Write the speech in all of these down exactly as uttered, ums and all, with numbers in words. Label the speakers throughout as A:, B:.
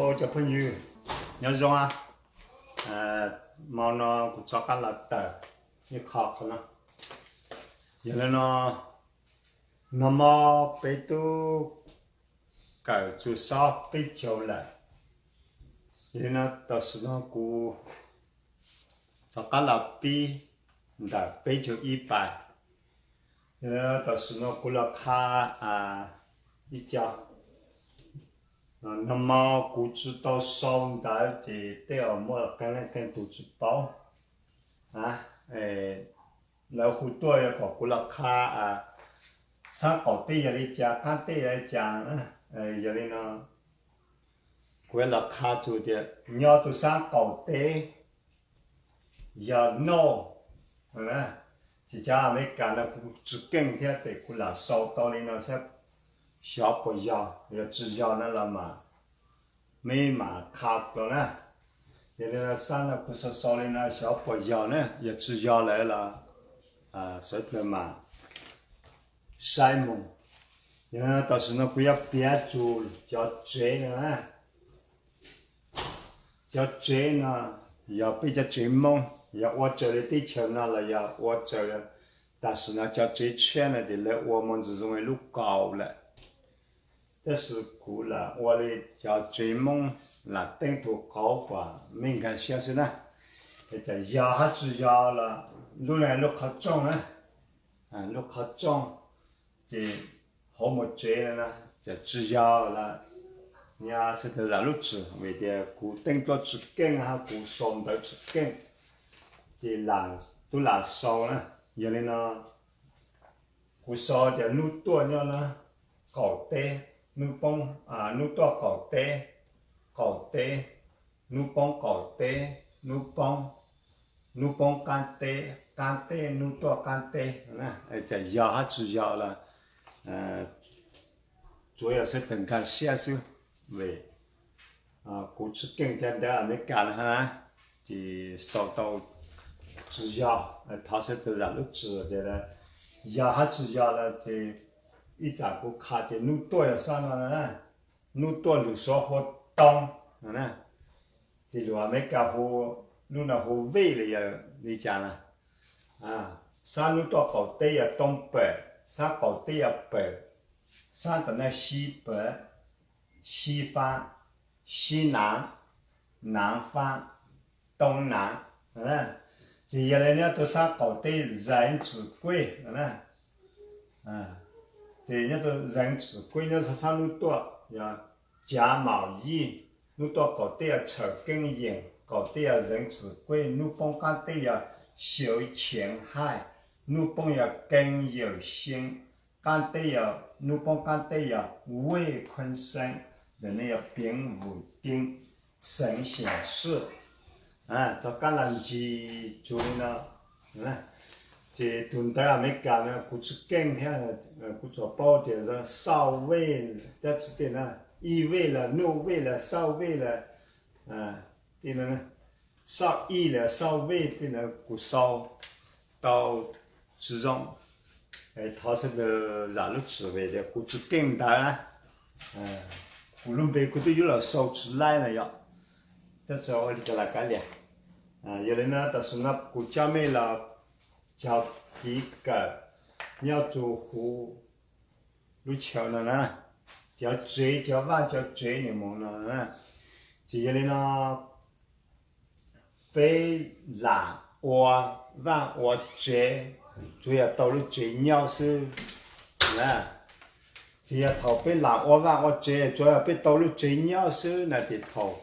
A: Hello chào朋友，nhớ rồi à? À, mà nó cũng cho các là tờ như khó khăn nó, giờ là nó nó mà bị tu cái chú sao bị chiều lại, giờ nó đó là nó cũng cho các là bị đã bị chiều ít bài, giờ đó là nó cũng là khá à ít cho.那么估知道上台的对我们刚刚跟组织包啊，诶，老虎多要搞过了卡啊，三搞对要来讲，看对来讲啊，诶，要来呢，过了卡做的，要都三搞对，要 no， 啊，即家没干了，只跟天得过了烧到里那些。小不要，要只要那了嘛，没嘛卡了呢。现在那山了不是少的那小不要呢，也只要来了，啊，所以嘛，晒么？然后到时候不要别做，叫追呢，叫追呢，要比较追梦，要我走的地球那了，要我走的，但是呢，叫追圈了的了，我们就认为路高了。这是古了，我的叫追梦了，等多高吧，敏感些是呢，这叫摇还是摇了，路来路靠重呢，啊，路靠重，这好么追了呢，这只摇了，你啊是个人路子，为的古等多只根哈，古松的只根，这烂都烂烧呢，有的呢，古烧的路多了呢，搞得。nu bông à nu to cỏ tê cỏ tê nu bông cỏ tê nu bông nu bông can tê can tê nu to can tê nè cái giờ hết chỉ giờ là chủ yếu sẽ từng cái xe số về cụ chức kinh doanh đó mấy cái ha thì sau đó chỉ giờ它是都让路指的了giờ hết chỉ giờ là thì一早个卡在路多要上了呢，路多路少好当，呢，这路还没搞好，路那好味了要你讲了，啊，山路多搞对要东北，山搞对要北，山的那西北、西方、西南、南方、东南，呢，这些人呢都山搞对人指挥，呢，啊。这人都人指挥，那是上路多要假贸易，路多搞得要草根营，搞得要人指挥，路帮搞得要修前海，路帮要更有心，搞得要路帮搞得要为昆生，人类要并无定神显示，啊，这橄榄枝做呢，嗯。这东北亚没干呢，估计更天呃，估计包点是烧味，这这点呢，一味了，肉味了，烧味了，啊，这呢，烧一了，烧味这呢，估烧到这种，哎，它是个燃肉滋味的，估计更大了，嗯，无论别个都有了烧出来了要，这这我就来干了，啊，有人呢，但是呢，估计没了。叫第一个，你要做户，路桥了呢，叫追叫弯叫追你们了呢，这里呢，飞蓝我弯我追，主要到了追鸟是，呢，这要头被蓝我弯我追，主要被到了追鸟是那的头，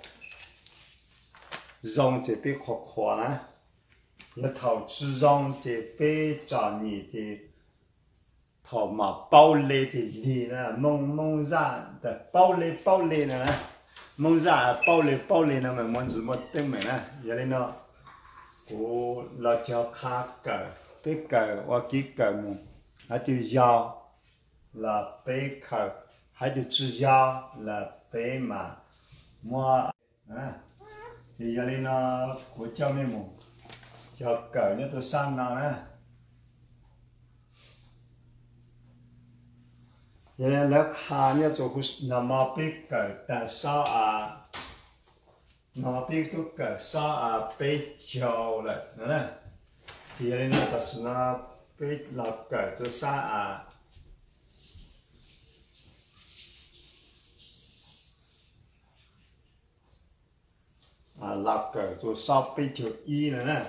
A: 容这被khó khó呢。那头只让的非常你的头嘛暴力的力呢，猛猛然的暴力暴力呢，猛然暴力暴力呢，么么子么等么呢？原来呢，我老叫卡狗，被狗我给狗么，还就要了被口，还就只要了被嘛，么啊，这原来呢，我叫咩么？叫狗呢都上当了，原来来看呢就会那么被狗但少啊， nó biết tôi cả sa à bê chiều lại nè thì đây nó là nó bê là cả cho sa à à là cả cho sa bê chiều y nữa nè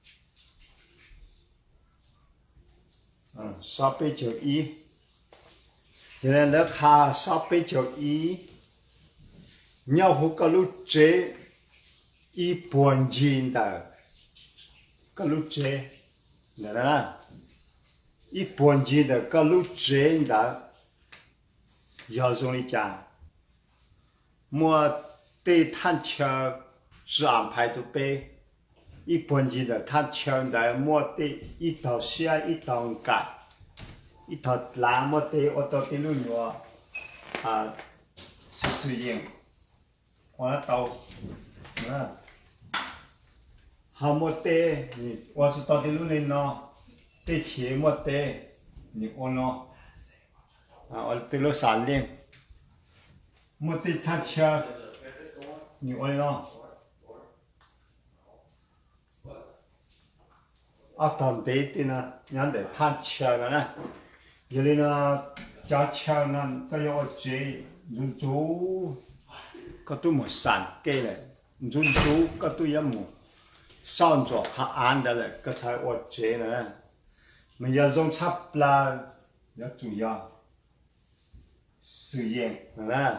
A: à sa bê chiều y thì nên nó khá sa bê chiều y nhau hút cái lúc chế y buồn gì đó cái lúc chế nè nè y buồn gì đó cái lúc chế đó giờ dùng đi chả mua tê than chờ giảm phải tụ bê y buồn gì đó than chờ đó mua tê y tàu xe y tàu cả y tàu lá mua tê ô tô tê lúc nhỏ à sử dụng我到，啊，好么得你，我是到底路人喏，得钱么得，你我喏，啊，我得了三年，么得他车，你我喏，啊，当地的呢，人得他车了呢，有的呢，加车呢，都要接入住。có tôi một sản cây này run chú có tôi yếm một son cho khá ăn đó là có thể ở chế này mình giờ dùng chắp là rất chủ yếu sử dụng nè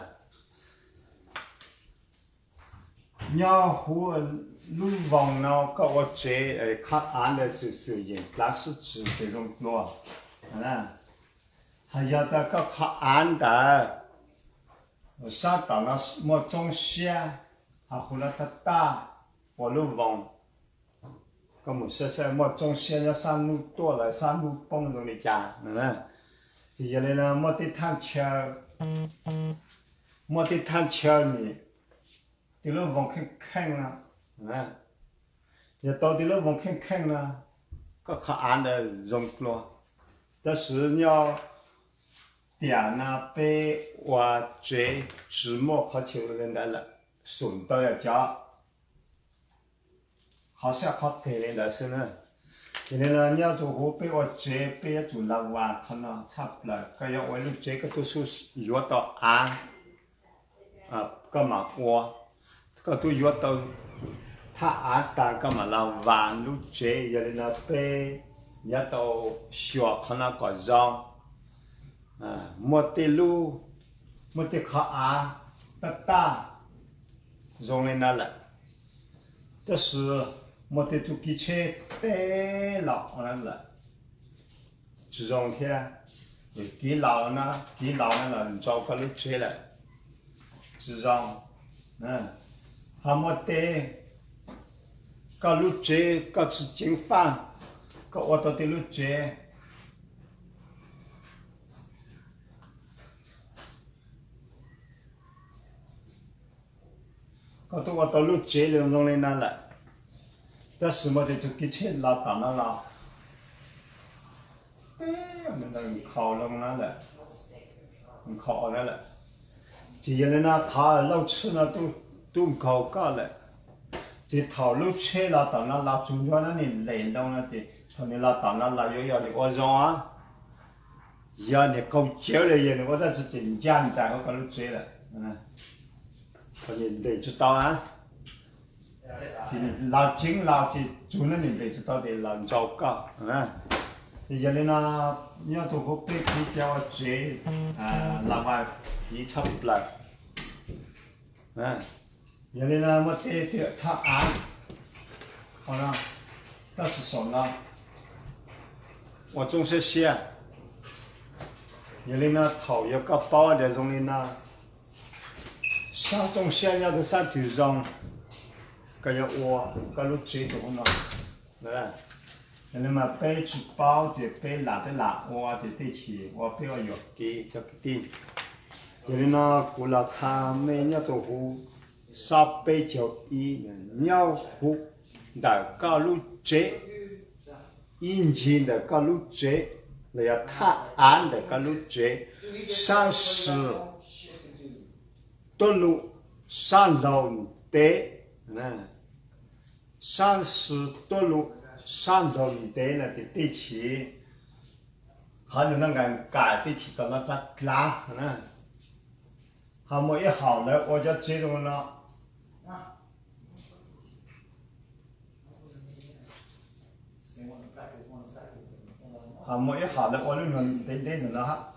A: nhau hú lưu vòng nào có ở chế khá ăn để sử sử dụng là sử dụng để dùng luôn nè hay giờ ta có khá ăn đó sa tao nó một trong xe hoặc là ta ta và lưu vòng có một xe xe một trong xe nó sang lưu to lại sang lưu bông rồi đi chả nè thì giờ này là một cái thang chờ một cái thang chờ này thì lưu vòng khen khen nè nè giờ tao thì lưu vòng khen khen nè có khả ăn để dùng luôn但是要点啊被我这纸墨好求人来了，送到要家，好像好给人的是呢。现在呢，你要做好被我这被要做了完，可能差不了，个要为了这个都是约到安，啊，干嘛我，个都约到他安单干嘛了完路这，有的呢被约到学可能个让。à một tê lu một tê khá á ta ta dùng lên là đó là một tê chú kí chế tê lão là là chỉ dùng thế để kí lão nó kí lão nó là cho cái lúc chế lại chỉ dùng nè hà một tê cái lúc chế cái sự chính phán cái ô tô tê lúc chế có tôi vào lúc chế lượng trong lên là, ta sử dụng để cho cái chế là tạm nó là, mình đang khó lắm nó là, khó đó là, chỉ là nó khó lâu chưa nó tu tu khó cả là, chỉ thảo lúc chế là tạm nó là chủ yếu nó nên lên đâu nó chỉ, cho nên là tạm nó là yếu yếu để có rong á, giờ để câu chéo là giờ để có ra chỉ chỉnh gian trái có lúc chế là. Còn nhìn để cho tao á, thì làm chính làm thì chủ nó nhìn để cho tao để làm giàu cả, à, thì giờ nên là nhớ tụi cô biết đi cho chế à làm bài đi chấp lại, à, giờ nên là một cái thì thà ăn, còn là ta sử dụng là, 我种些些，giờ nên là thầu有个包的种nên là sao trong xe nhau cái sao thử dòng cái yếu ua cái lúc chế độ nó đấy nên mà bé chụp bao thì bé làm cái làm ua thì để chỉ ua bé ở yếu cái cho cái tin cho nên nó cũng là tham mấy nhau tổ hú sao bé chịu ý nhau hú đã cái lúc chế in chín đã cái lúc chế là thà ăn đã cái lúc chế sang sử tôi lụ san đầu tế 嗯，三十多路三多里地呢的地气，还有那个改地气到那个拉，嗯，还没一好了，我就这种了。还没一好了，我就能得得着了哈。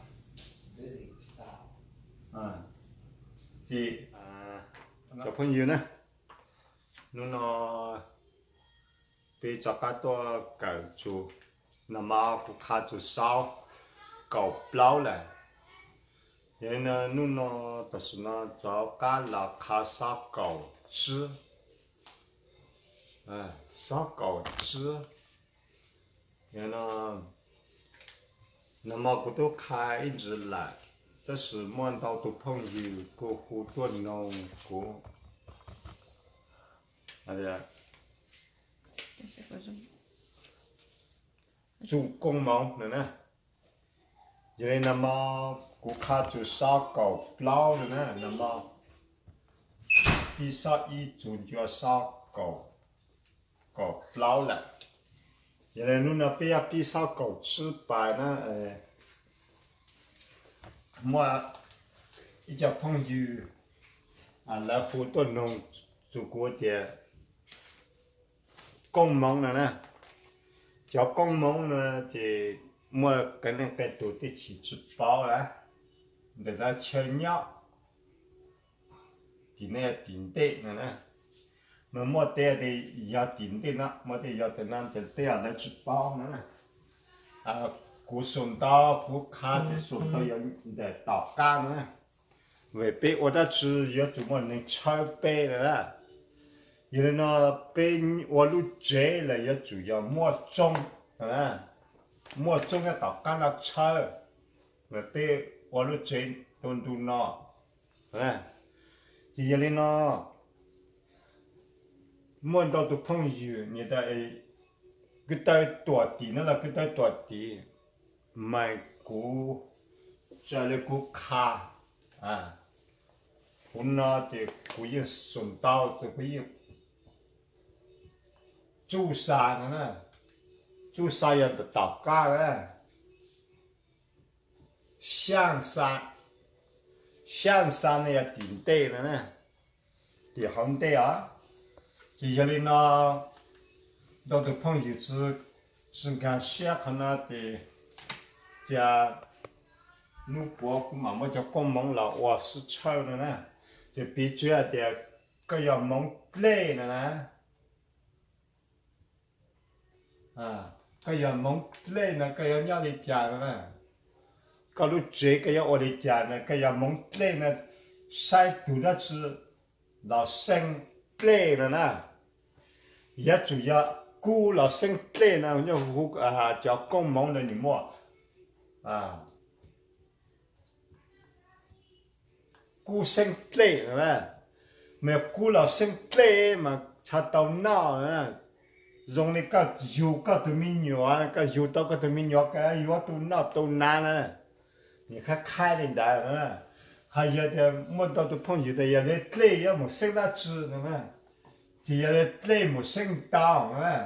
A: 啊，这啊，小朋友呢，侬呢，被这个多搞住，那么不看住少，搞不了了。然呢，侬呢，就是呢，找个老卡啥搞吃，哎，啥搞吃，然呢。那么我都开一直来，但是摸到的朋友过好多农过，哎呀，做工忙的呢，因为那么我看就少搞不了的呢，那么第三一做就要少搞搞不了了。原来侬那边要比少搞吃白呢，呃，我一家朋友啊来好多农做过的工忙了呢，叫工忙呢就我跟那个多的去吃饱了，在那吃鸟，的那顶的了呢。那么带的要顶的呢，没得要的那就带下来吃饱呢。啊，古送到古卡的送到要的到家呢，未必我的吃要怎么能吃饱了？因为呢，被我路摘了要主要莫种，啊，莫种要到家那吃，未必我路摘都都孬，啊，这里呢。摸到的朋友，你的个带多地那了个带多地，买股，这里股卡啊，股那的股也送到的股也，做啥呢？做啥要的到家了？香山，香山呢要顶对了呢，顶红对啊。这下里呢，到的朋友是是干下可那的，家，奴伯妈妈叫公忙了，我是臭了呢，就比主要的个要忙累了呢，啊，个要忙累呢，个要鸟里家了呢，个路这个要我里家呢，个要忙累呢，晒肚子吃，老生累了呢。也主要顾了生累呢，要胡啊叫工忙的你么啊，顾生累是吧？没有顾了生累嘛，查到闹啊，用那个油个都没牛啊，个油到个都没牛，个油都闹都难了，你看开的来了，还有的摸到的朋友的有的累要么生那吃的嘛。只要累没升到啊，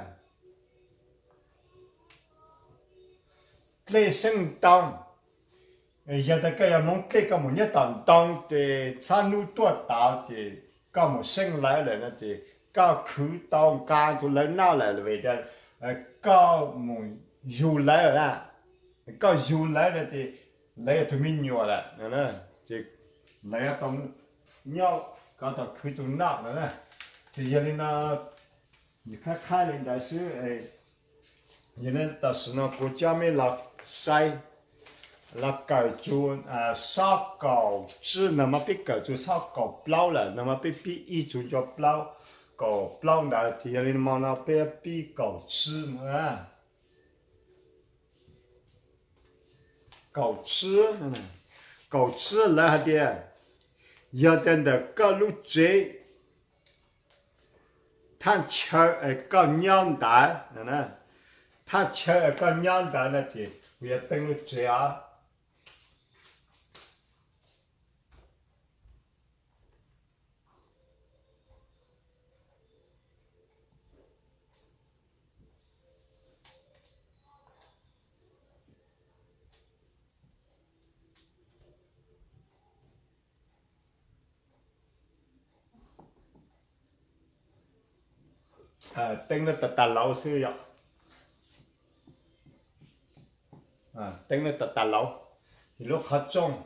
A: 累升到，现在个要蒙累个么一当当的，产路多大的，个么升来了那的，个口当干就来闹来了为的，呃，个么又来了，个又来了的，来都没鸟了，那这来当鸟，搞到口就闹了呢。这些人呢，你看看人家是哎，人家到时呢国家没拉晒，拉搞做啊烧搞吃，那么被搞做烧搞不了，那么被被一做就不了，搞不了呢，这些人嘛呢被被搞吃嘛，搞吃，搞吃来的，要等的搞路贼。他吃呃搞娘蛋，呢呢，他吃呃搞娘蛋那的，我也等了这样。 à tên nó tạt tạt lâu xưa vậy à tên nó tạt tạt lâu thì lúc khát trong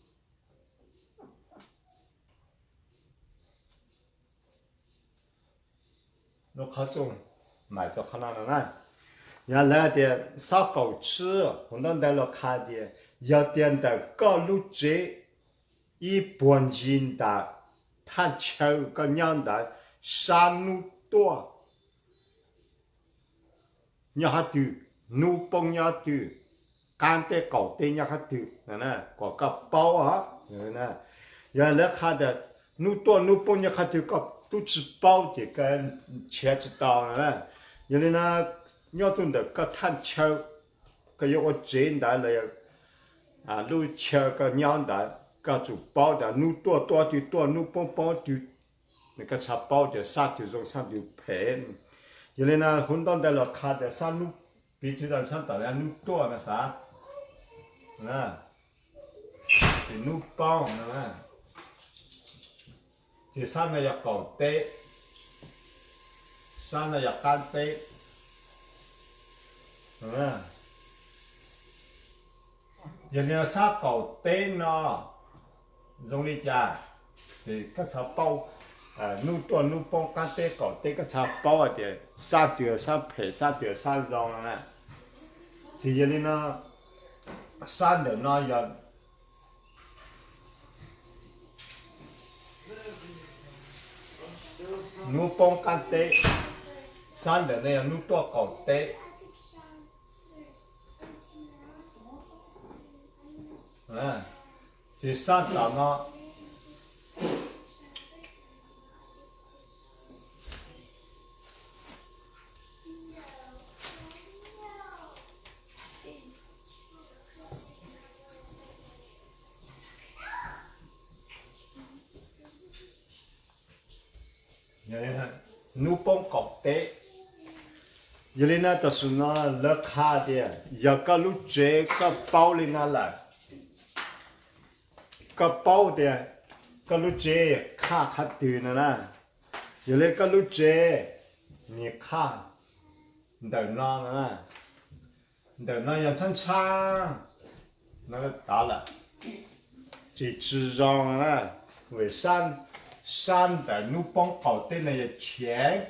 A: lúc khát trong买着看到了呢。原来的烧狗吃，我那在了看的，要点的高路节，一般人的，他求个样的山路多，你还多，路崩要多，干的狗的要还多，那呢，个个包啊，那呢，原来看的路多路崩要还多个都吃包的跟茄子刀呢，原来呢。nhớ tuần được có thanh châu cái yêu chế đã là à lưu chờ cái nhau đã cái chủ bao đã nu tua tua thì tua nu bông bông thì cái chả bao thì sát thì dùng sát thì phèn cho nên là hôm đó đây là khai để sát nu bị chỉ là sát tại nu tua là sao nè thì nu bông nè thì sát này là cầu tê sát này là can tê à. Giờ này sao cầu tên nó dùng đi cha thì các sao bao à nu tuần nu bông cá tê cầu tê các sao bao thì sao tiểu sao phải sao tiểu sao rong nè thì giờ này nó sao được nó giờ nu bông cá tê sao được này nu tuần cầu tê à, thì sát là nó nu bông cọc té giờ lên nó tao xin nó lỡ khá đi giờ cái lúc chế cái bao lên nó lại cái bao thì cái lúc chế khá khá từ nữa nè giờ lấy cái lúc chế nhẹ khá đợi nó nữa nè đợi nó yang chân chang nó đã là chỉ chỉ rong nè vì san san để nu bông cầu tên này chén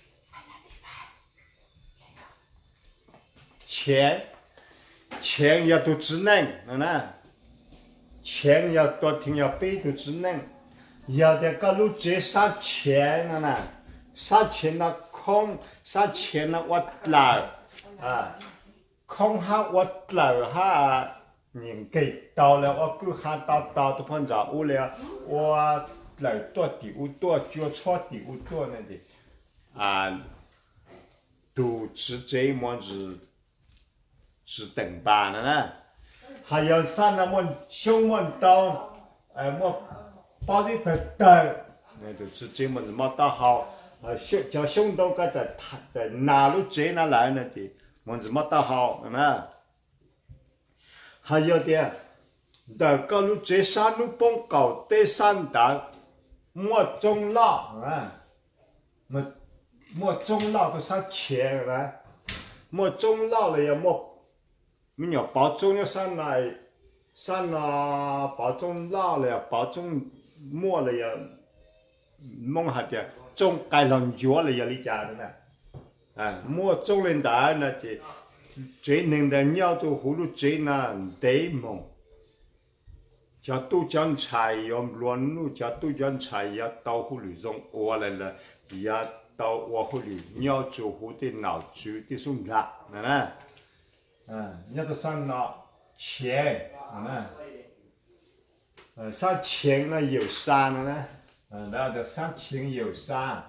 A: chén chén要多智能nè钱要多听要背都只能，要的个路接上钱了呢，上钱了空，上钱了我老啊，空哈我老哈，人给到了我够哈到到都碰着我了，我老多的我多就错的我多那的，啊，都直接么子，只等吧了呢。还有山那么胸么刀，哎么包的得得，那就直接么子么打好，呃胸叫胸刀个在在哪路接哪来呢的，么子么打好，是吗？还有的，的个路接山路崩搞得山的，么中老啊，么么中老都上钱了，么中老了也么。mình nhỏ bảo trong nó san này san là bảo trong lao là bảo trong mua là mong hạt ya trong cái lòng chúa là lý cha đó nè à mua trong lên đá là chỉ chế nên là nhau cho hú lu chế là để mong cho tu chân chạy yom luân lu cho tu chân chạy ya tàu hú lu trong ô là là ya tàu ô hú lu nhau cho hú tên nào chú tên sung lạc nè à, nhớ tôi sang nó钱啊，呃，上钱呢有山了呢，呃，然后就上钱有山，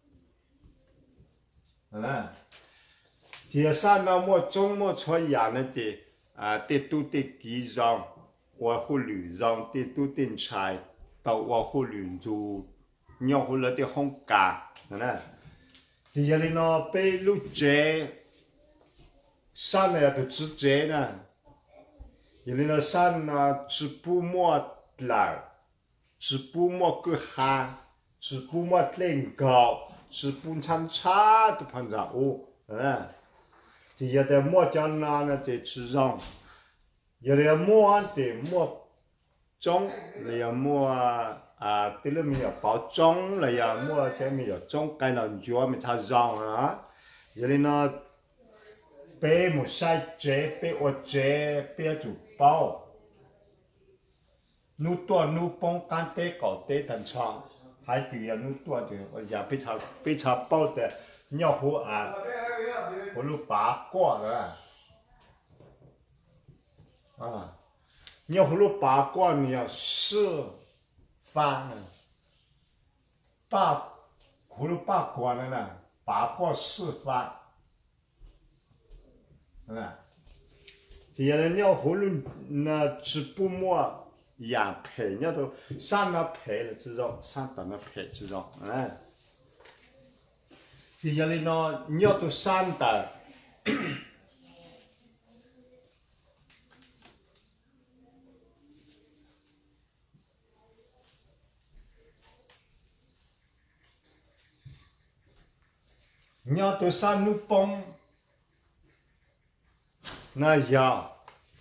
A: 啊，这山呢么中么出养了的啊，的都的地上，我会旅上的都的菜，到我会旅住，鸟会了的红干，啊，这里呢被路者。山呢都直接呢，因为那山呢只不摸来，只不摸个寒，只不摸lên高， 吃半餐茶都碰着哦，嗯，这有的馍酱呢，这吃上，有的馍的馍盅，你要馍啊，对了没有包盅，了要馍这没有盅，该了脚没擦上啊，有的呢，白木晒折，白我折，白煮包。nu tua nu pong can tế cổ tế thần chong hai từ ya nu tua từ ở nhà bây giờ bây giờ bao de nhau hồ à hồ lu bá qua rồi à nhau hồ lu bá qua你要示范呢把hồ lu bá qua了呢把过示范啊这样的nhau hồ lu那只不摸养培，人家都上了培了之后，上到了培之后，哎，这样的呢，你要都上的，你要都上路崩，那要。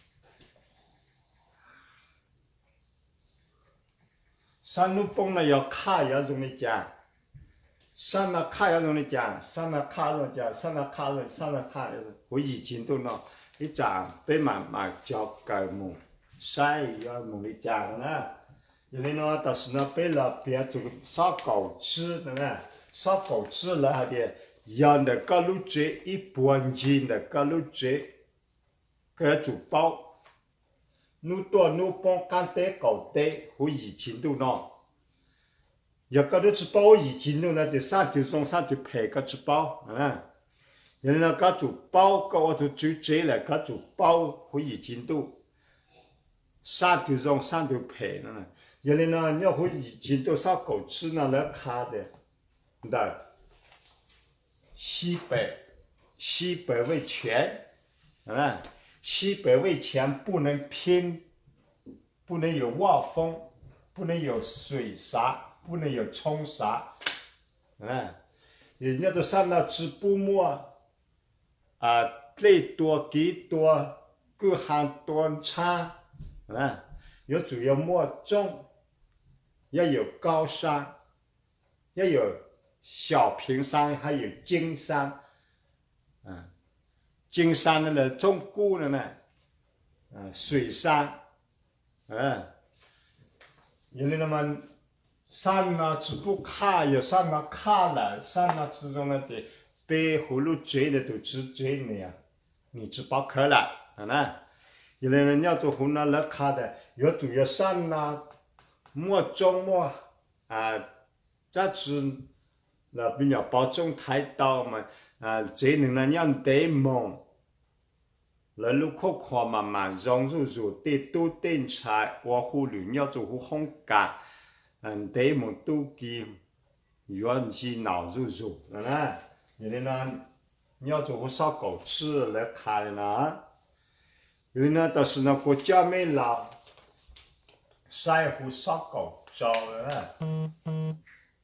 A: 上路崩了要卡要容易讲，上了卡要容易讲，上了卡容易讲，上了卡容易上了卡，我以前都喏，一讲被慢慢教改梦，晒要梦里讲呢，因为呢，但是呢，被了别做烧狗吃的呢，烧狗吃了还得要那个路子一般斤的个路子，个煮包。nu tua nu pong can tế cầu tế hồi以前都喏，有个都吃包以前都呢就三条送三条皮个吃包啊，人家个煮包个我都煮这了个煮包hồi以前都三条送三条皮呢，人家呢要hồi以前都烧狗吃呢来卡的，的西北西北为全啊。西北为前不能偏，不能有望风，不能有水沙，不能有冲沙，嗯，人家都上到直播末，啊，最多几多各行端差，嗯，有主要末中，要有高山，要有小平山，还有金山，嗯。金山的呢，中固的呢，嗯，水山，嗯，因为那么山呢，只不卡有山呢卡了，山呢之中呢的被葫芦追的都直追的呀，你只包壳了，啊呢，因为人家做湖南来卡的，有主要山呢，莫中莫啊，这只那比较包中太刀嘛。啊，这能呢让得梦，来路可看慢慢融入入得多点菜，我忽略要做好烘干，嗯，得梦都给原是脑入入，啊，因为呢，要做好烧狗吃来看呢，因为呢，但是呢，国家没老，晒乎烧狗糟了，嗯。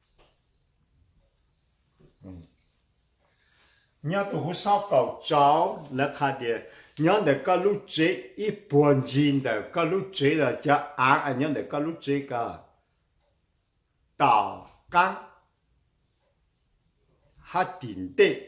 A: 你要都会烧狗糟来看的，你要那个路子一般人的个路子了叫俺，你要那个路子个导干，还顶的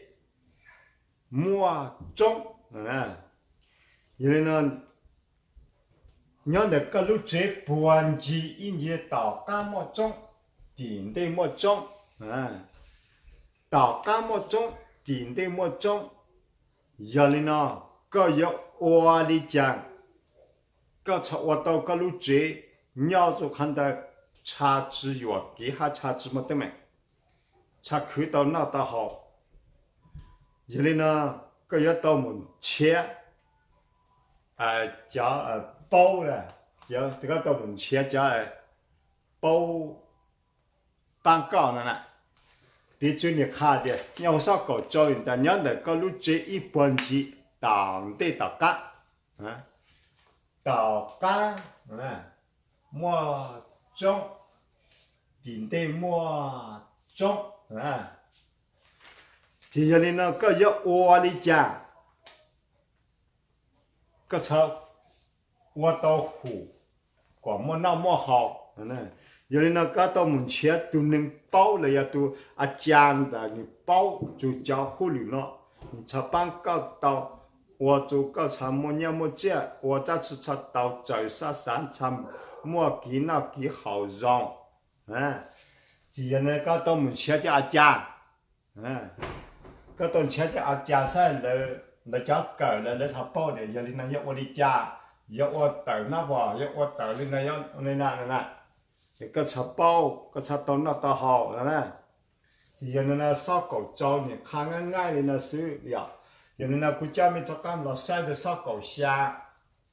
A: 末中，嗯，因为呢，你要那个路子般人一年导干末中，顶的末中，嗯，导干末中。顶的莫中，要你呢，个要我里讲，个查我到个路子，鸟就看到查资源，给下查资么得没？查看到那倒好，要你呢，个要到门前，啊，叫呃包了，叫这个到门前叫呃包蛋糕了呢。别做你看的，要烧狗教人的，让那个路子一般子当地导干，啊，导干，啊，莫中，顶的莫中，啊， chỉ giờ này nó có yếu ô đi cha có sao ô tàu hủ quả mua nào mua hậu nè giờ này nó có tàu muốn chia tu nâng bao là ya tu à chan da ni bao chú cháu hủ lử nó你插班高到我做个参么样么这我这次插到走沙山参么几那几好用啊只要呢个到门前就阿家啊个到前就阿家噻了了叫狗了了插包的要你那要我的家要我等那吧要我等你那要你那那那个插包个插到那到好了呢chỉ giờ nó sao cầu trâu này khá ngay ngay lên nó xứ liệu giờ nó cứ cha mình cho cam là sai được sao cầu xa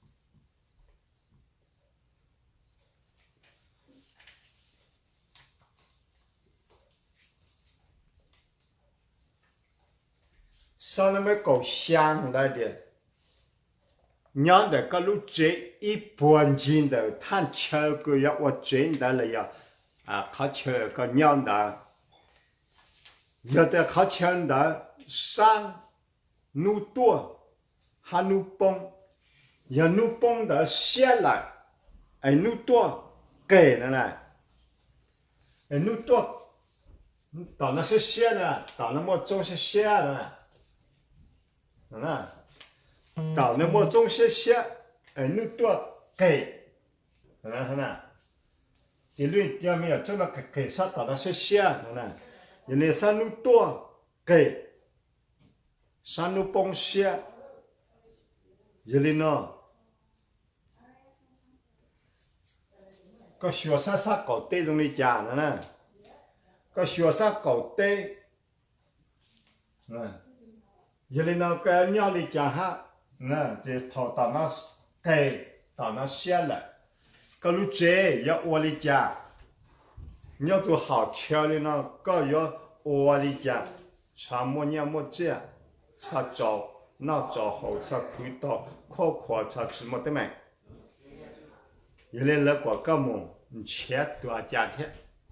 A: sao nó mới cầu sang đây đi nhớ được cái lúc chế ít buồn chín được than chờ cái yếu ở trên đó là yếu à khó chờ cái nhớ đó giờ tại khó chân đã sang nu tua hà nu bông giờ nu bông đã xe lại ai nu tua kể này này ai nu tua tao nó sẽ xe này tao nó mua trông sẽ xe này này tao nó mua trông sẽ xe ai nu tua kể này này chỉ luyện cho mình ở chỗ là kể sát tao nó sẽ xe này giờ này san nu tua kể san nu bông xe giờ này nó có sửa sát sát cầu tê trong này chả nữa nè có sửa sát cầu tê nè giờ này nó cái nhau này chả ha nè chỉ thọ tao nó kể tao nó xe lại có lúc chế giờ ô này chả nhớ tôi học chơi lên nó có yếu ô đi cha cha mua nhà mua cha cha trâu nào trâu hậu cha khử tao khó khó cha chỉ một tấm mày giờ lên là quả cam mông chết tôi cha thế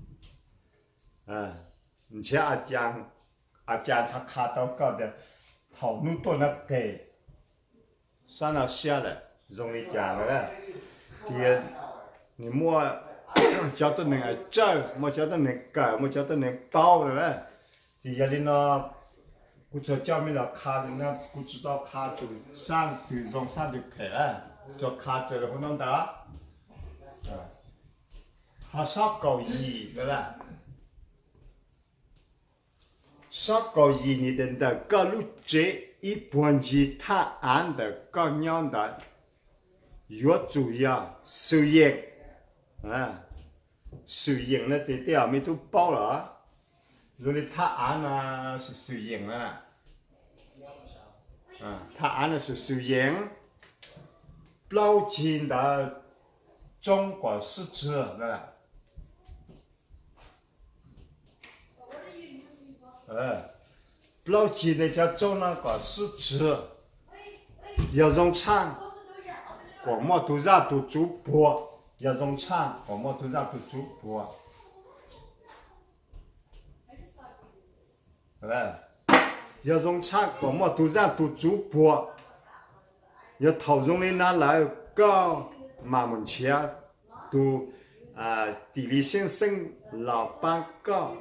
A: à chết à cha à cha cha khát tao cao đấy thầu nút tôi nó kề sao nó xe lại dùng đi cha rồi đấy thì你mua cho tôi nên chơi mua cho tôi nên cởi mua cho tôi nên bao rồi đấy thì giờ đi nó cũng cho cho mình là khá thì nó cũng chỉ đạo khá chủ sang từ dòng sang được thể cho khá chơi được không đó họ sắp cầu gì đó là sắp cầu gì thì đến đó có lúc chế ít buồn gì tha án được có nhau đó yếu chủ yếu sự nghiệp à sử dụng nó thì tiêu mình thu bao rồi rồi thả án là sử dụng là à thả án là sử dụng bao chín的中国市值的呃包chín的叫中那个市值要用唱广末都让都主播要用唱，我们都让他主播，对吧？要用唱，我们都让他主播，要投用的拿来搞马门前，都啊地理先生老板搞，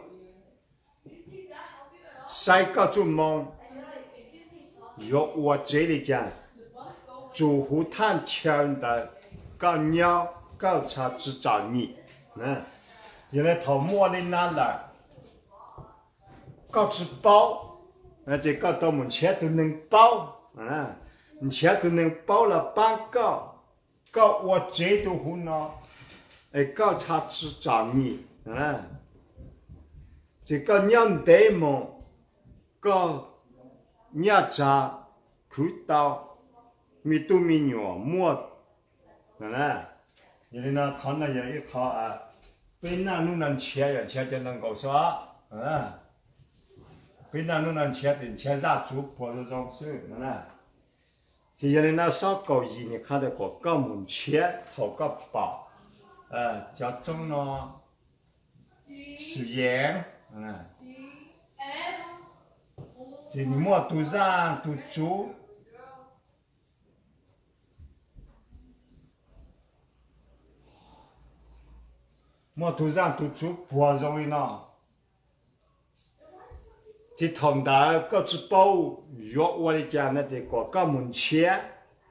A: 晒搞做梦，要我这里讲，主户探枪的搞鸟。高茶只找你，嗯，原来头摸的拿来，高吃包，那这个到门前都能包，啊，你前都能包了半高，高我这都胡闹，哎，高茶只找你，啊，这个娘得么，高娘家苦到，米都米鸟摸，啊。因为呢，看那也一看啊，被那弄人切呀，切就能够说，嗯，被那弄人切的切啥猪婆这种是，嗯，这些人那烧高一，你看到个高门切头个包，呃，叫中呢，食盐，嗯。 chỉ mua tu ra tu chú mua tu ra tu chú bùa rồi nó chỉ thằng đã có chỉ baoយក我的家那这个个门前，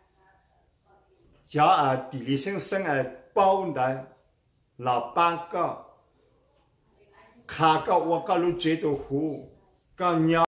A: 叫啊地理先生啊包的老板个，卡个我个路最多户个鸟。